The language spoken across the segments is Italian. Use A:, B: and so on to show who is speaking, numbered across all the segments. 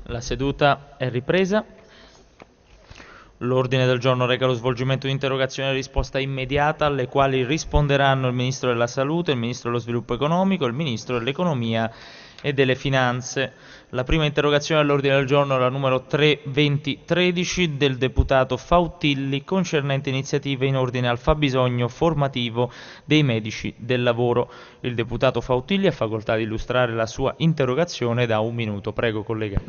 A: La seduta è ripresa. L'ordine del giorno reca lo svolgimento di interrogazioni a risposta immediata alle quali risponderanno il Ministro della Salute, il Ministro dello Sviluppo Economico e il Ministro dell'Economia e delle Finanze. La prima interrogazione all'ordine del giorno è la numero 3-2013 del deputato Fautilli concernente iniziative in ordine al fabbisogno formativo dei medici del lavoro. Il deputato Fautilli ha facoltà di illustrare la sua interrogazione da 1 minuto. Prego, collega.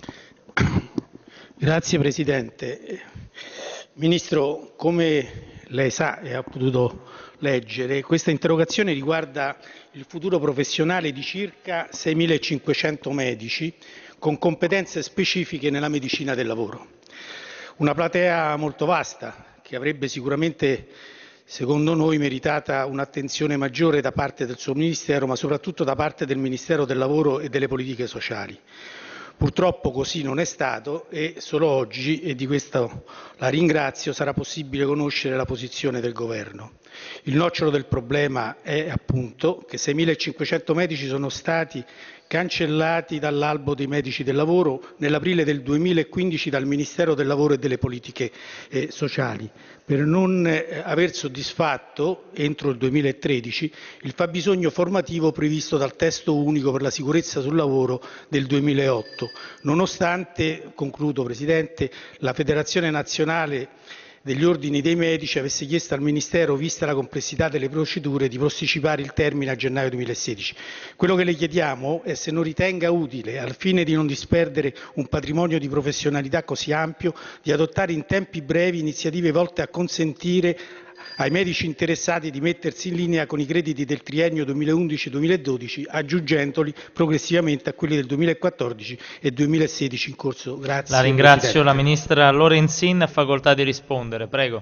B: Grazie Presidente. Ministro, come lei sa e ha potuto leggere, questa interrogazione riguarda il futuro professionale di circa 6.500 medici con competenze specifiche nella medicina del lavoro. Una platea molto vasta che avrebbe sicuramente, secondo noi, meritata un'attenzione maggiore da parte del suo Ministero, ma soprattutto da parte del Ministero del Lavoro e delle Politiche Sociali. Purtroppo così non è stato e solo oggi, e di questo la ringrazio, sarà possibile conoscere la posizione del Governo. Il nocciolo del problema è appunto che 6.500 medici sono stati cancellati dall'albo dei medici del lavoro nell'aprile del 2015 dal Ministero del Lavoro e delle Politiche Sociali, per non aver soddisfatto entro il 2013 il fabbisogno formativo previsto dal Testo unico per la sicurezza sul lavoro del 2008, nonostante, concludo Presidente, la Federazione Nazionale degli Ordini dei Medici avesse chiesto al Ministero, vista la complessità delle procedure, di posticipare il termine a gennaio 2016. Quello che le chiediamo è se non ritenga utile, al fine di non disperdere un patrimonio di professionalità così ampio, di adottare in tempi brevi iniziative volte a consentire ai medici interessati di mettersi in linea con i crediti del triennio 2011-2012, aggiungendoli progressivamente a quelli del 2014 e 2016 in corso. Grazie.
A: La ringrazio.
B: Presidente.
A: La Ministra Lorenzin ha facoltà di rispondere. Prego.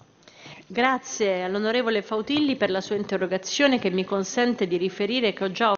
C: Grazie all'onorevole Fautilli per la sua interrogazione che mi consente di riferire che ho già